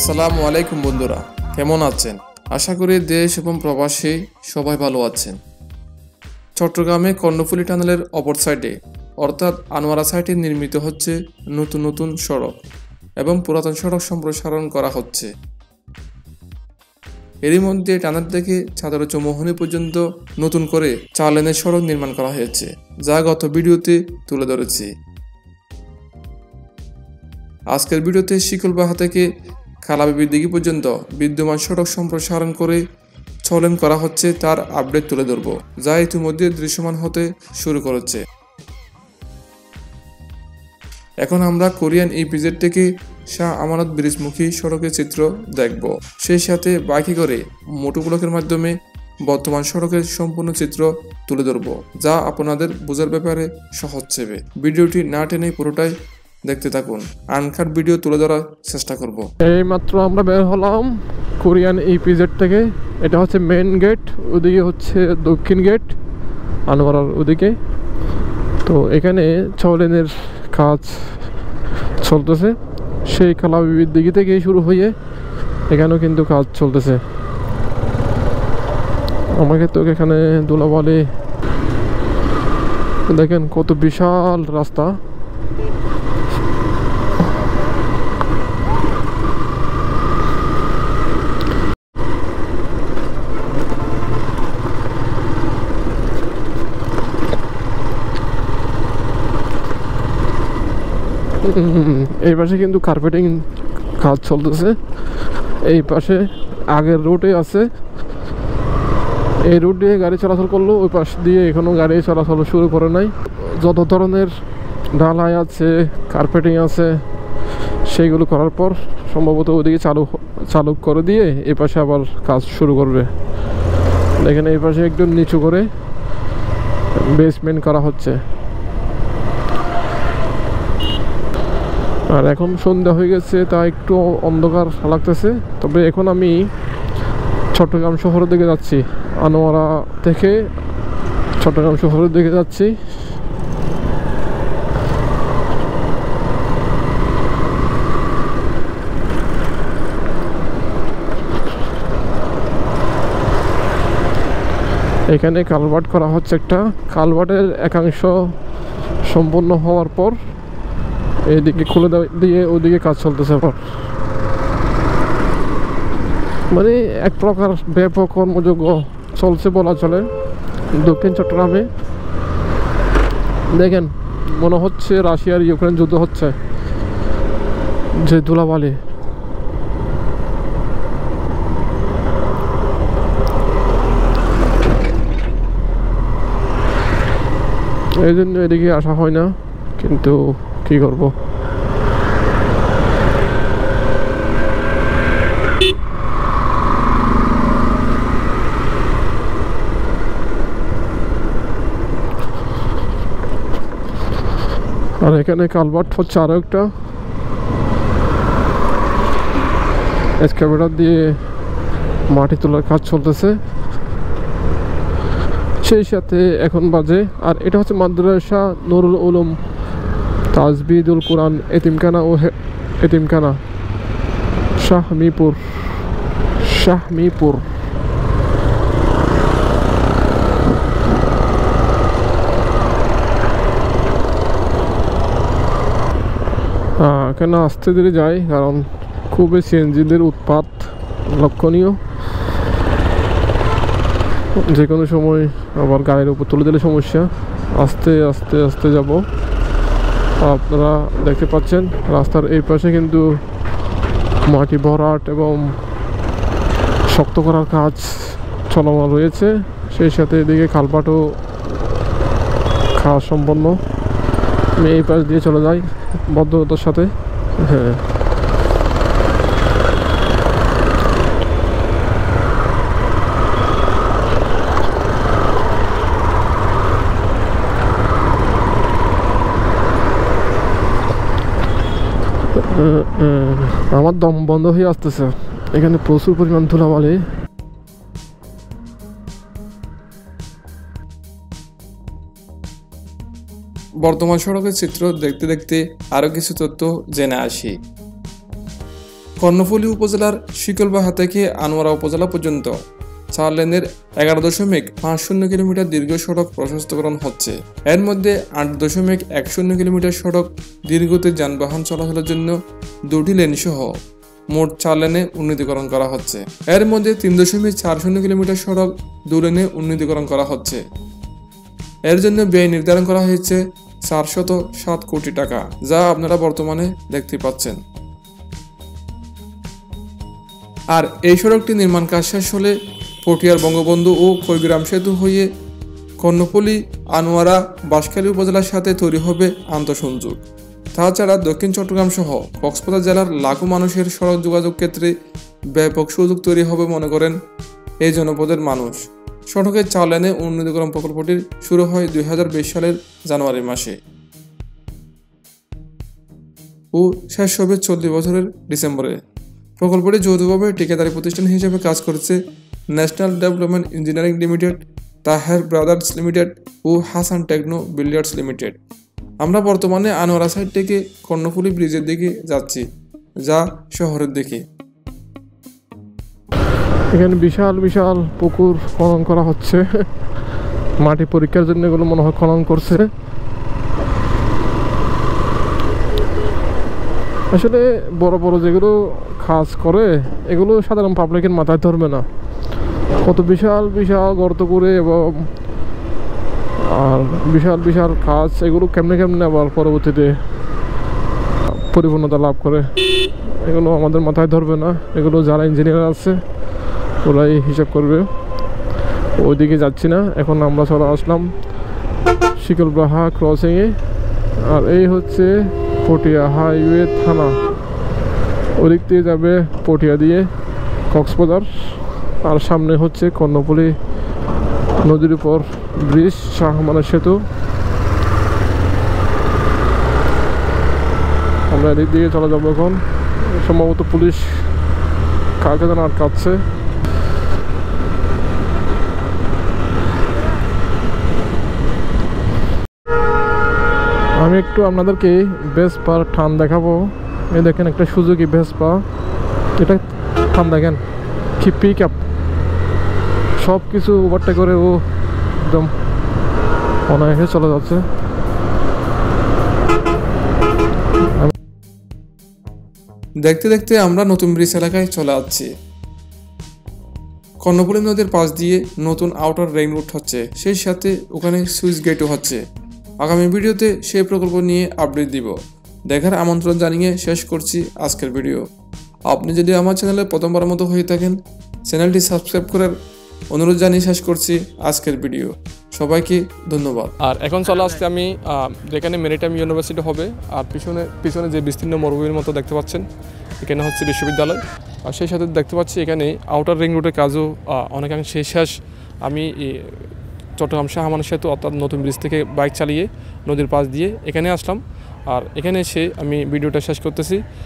আসসালামু আলাইকুম বন্ধুরা, কেমন আছেন? আশা করি দেশ এবং প্রবাসী সবাই ভালো আছেন। চট্টগ্রামে কর্ণফুলী টানেলের অপর সাইডে অর্থাৎ আনোয়ারা সাইটে নির্মিত হচ্ছে নতুন নতুন সড়ক এবং পুরাতন সড়ক সম্প্রসারণ করা হচ্ছে। এরই মধ্যে টানেল থেকে চাদর চৌমোহনী পর্যন্ত নতুন করে 4 লেনের সড়ক নির্মাণ করা হয়েছে, যা গত ভিডিওতে তুলে ধরেছি। আজকের ভিডিওতে শিkolbaha থেকে খালাবিবির দিঘি পর্যন্ত বিদ্যমান সড়ক সম্প্রসারণ করে 6 লেন করা হচ্ছে তার আপডেট তুলে ধরব, যা ইতিমধ্যে দৃশ্যমান হতে শুরু করেছে। এখন আমরা কোরিয়ান ইপিজেড থেকে শাহ আমানত ব্রিজমুখী সড়কের চিত্র দেখব, সেই সাথে বাইকে করে মোটো ব্লকের মাধ্যমে বর্তমান সড়কের সম্পূর্ণ চিত্র তুলে ধরব, যা আপনাদের বোঝার ব্যাপারে সহজ হবে। ভিডিওটি না টেনে পুরোটাই দেখতে থাকুন, আনকাট ভিডিও তুলে ধরার চেষ্টা করব। এই মাত্র আমরা বের হলাম কোরিয়ান ইপিজেড থেকে। এটা হচ্ছে মেন গেট, ওদিকে হচ্ছে দক্ষিণ গেট আনোয়ারার ওদিকে। তো এখানে 6 লেনের কাজ চলতেছে, সেই খালাবিবির দিঘি থেকে শুরু হয়ে এখানেও কিন্তু কাজ চলতেছে। আমাকে তো এখানে ধুলাবালি দেখেন, কত বিশাল রাস্তা। এই পাশে কিন্তু কার্পেটিং কাজ চলতেছে। এই পাশে আগের রুটে আছে, এই রুট দিয়ে গাড়ি চলাচল করলো, ওই পাশ দিয়ে এখনো গাড়ি চলাচল শুরু করে নাই। যত ধরনের ঢালাই আছে, কার্পেটিং আছে, সেইগুলো করার পর সম্ভবত ওইদিকে চালু করে দিয়ে এই পাশে আবার কাজ শুরু করবে। দেখেন এই পাশে একটু নিচু করে বেসমেন্ট করা হচ্ছে। আর এখন সন্ধ্যা হয়ে গেছে, তা একটু অন্ধকার লাগতেছে। তবে এখন আমি চট্টগ্রাম শহরের দিকে যাচ্ছি, আনোয়ারা থেকে চট্টগ্রাম শহরের দিকে যাচ্ছি। এখানে কালভার্ট করা হচ্ছে একটা। কালভার্টের একাংশ সম্পূর্ণ হওয়ার পর এইদিকে খুলে দিয়ে ওদিকে কাজ চলতেছে আবার। মানে এক প্রকার ব্যাপক কর্মযোগ্য চলছে বলা চলে দক্ষিণ চট্টগ্রামে। দেখেন, মনে হচ্ছে রাশিয়ার ইউক্রেন যুদ্ধ হচ্ছে। যে ধুলাবালি, এই জন্য এদিকে আসা হয় না, কিন্তু কি করব। আর এখানে কালভার্ট হচ্ছে আরো একটা, এক্সকাভেটর দিয়ে মাটি তোলার কাজ চলতেছে। সেই সাথে এখন বাজে, আর এটা হচ্ছে মাদ্রাসা নুরুল উলুম তাজবিদুল কোরআন এতিমখানা ও এতিমখানা শাহমিপুর। এখানে আস্তে ধীরে যাই, কারণ খুবই সিএনজিদের উৎপাত লক্ষণীয়। যে কোনো সময় আবার গাড়ির উপর তুলে দিলে সমস্যা। আস্তে আস্তে আস্তে যাব। আপনারা দেখতে পাচ্ছেন রাস্তার এই পাশে কিন্তু মাটি ভরাট এবং শক্ত করার কাজ চলমান রয়েছে। সেই সাথে এদিকে কালভার্টও কাজ সম্পন্ন। আমি এই পাশ দিয়ে চলে যাই ভদ্রতার সাথে। হ্যাঁ, আমার দম বন্ধ হয়ে আসতেছে, এখানে প্রচুর পরিমাণ ধুলাবালি। বর্তমান সড়কের চিত্র দেখতে দেখতে আরো কিছু তথ্য জেনে আসি। কর্ণফুলী উপজেলার শিkolbaha থেকে আনোয়ারা উপজেলা পর্যন্ত 4 লেনের 11.50 কিলোমিটার দীর্ঘ সড়ক প্রশস্তকরণ হচ্ছে। এর মধ্যে 8.10 কিলোমিটার সড়ক দীর্ঘতে যানবাহন চলাচলের জন্য 2টি লেন সহ মোট 4 লেনে উন্নীতকরণ করা হচ্ছে। এর মধ্যে 3.40 কিলোমিটার সড়ক 2 লেনে উন্নীতকরণ করা হচ্ছে। এর জন্য ব্যয় নির্ধারণ করা হয়েছে 407 কোটি টাকা, যা আপনারা বর্তমানে দেখতে পাচ্ছেন। আর এই সড়কটি নির্মাণ কাজ শেষ হলে পটিয়ার বঙ্গবন্ধু ও খৈগ্রাম সেতু হয়ে কর্ণফুলী, আনোয়ারা, বাঁশখালী উপজেলার সাথে তৈরি হবে আন্তঃসংযোগ। তাছাড়া দক্ষিণ চট্টগ্রাম সহ কক্সবাজার জেলার লাখো মানুষের সড়ক যোগাযোগ ক্ষেত্রে ব্যাপক সুযোগ তৈরি হবে মনে করেন এই জনপদের মানুষ। সড়কের 4 লেনে উন্নীতকরণ প্রকল্পটি শুরু হয় 2020 সালের জানুয়ারি মাসে ও শেষ হবে 40 বছরের ডিসেম্বরে। প্রকল্পটি যৌথভাবে ঠিকাদারি প্রতিষ্ঠান হিসেবে কাজ করছে national development engineering limited, Taher brothers limited ও হাসান টেকনো বিল্ডার্স লিমিটেড। আমরা বর্তমানে আনোয়ারা সাইড থেকে কর্ণফুলী ব্রিজের দিকে যাচ্ছি, যা শহরের দিকে। এখানে বিশাল বিশাল পুকুর খনন করা হচ্ছে, মাটি পরীক্ষার জন্য এগুলো মনে হয় খনন করছে। আসলে বড় বড় যেগুলো কাজ করে এগুলো সাধারণ পাবলিকের মাথায় ধরবে না, কত বিশাল বিশাল গর্ত করে এবং আর বিশাল বিশাল কাজ, এগুলো কেমনে কেমনে আবার পরবর্তীতে পরিপূর্ণতা লাভ করে এগুলো আমাদের মাথায় ধরবে না। এগুলো যারা ইঞ্জিনিয়ার আছে ওরাই হিসাব করবে। ওইদিকে যাচ্ছি না, এখন আমরা চলে আসলাম shikolbaha ক্রসিংয়ে। আর এই হচ্ছে পটিয়া হাইওয়ে থানা, ওদিক দিয়ে যাবে পটিয়া দিয়ে কক্সবাজার। আর সামনে হচ্ছে কর্ণফুলী নদীর উপর ব্রিজ, শাহমানের সেতু। আমরা এদিক দিয়ে চলে যাবো। এখন সম্ভবত পুলিশ কাকে যেন আটকাচ্ছে। আমি একটু আপনাদেরকে ভেসপার টান দেখাবো। এই দেখেন একটা সুজুকি ভেসপা, এটা টান দেখেন কি পিক আপ, সব কিছু ওভারটেক করে ও একদম অনায়াসে চলে যাচ্ছে। দেখতে দেখতে আমরা নতুন ব্রিজ এলাকায় চলে আসছি। কর্ণফুলী নদীর পাশ দিয়ে নতুন আউটার রিং রোড হচ্ছে, সেই সাথে ওখানে সুইচ গেটও হচ্ছে। আগামী ভিডিওতে সেই প্রকল্প নিয়ে আপডেট দিব। দেখার আমন্ত্রণ জানিয়ে শেষ করছি আজকের ভিডিও। আপনি যদি আমার চ্যানেলে প্রথমবার মতো হয়ে থাকেন, চ্যানেলটি সাবস্ক্রাইব করার অনুরোধ জানিয়ে শেষ করছি আজকের ভিডিও। সবাইকে ধন্যবাদ। আর এখন চলে আসছে আমি যেখানে মেরিটাইম ইউনিভার্সিটি হবে, আর পিছনে যে বিস্তীর্ণ মরুভূমির মতো দেখতে পাচ্ছেন এখানে হচ্ছে বিশ্ববিদ্যালয়। আর সেই সাথে দেখতে পাচ্ছি এখানে আউটার রিং রোডের কাজও অনেকাংশে শেষ। আমি চট্টগ্রাম শাহমানের সেতু অর্থাৎ নতুন ব্রিজ থেকে বাইক চালিয়ে নদীর পাশ দিয়ে এখানে আসলাম। আর এখানে এসে আমি ভিডিওটা শেষ করতেছি।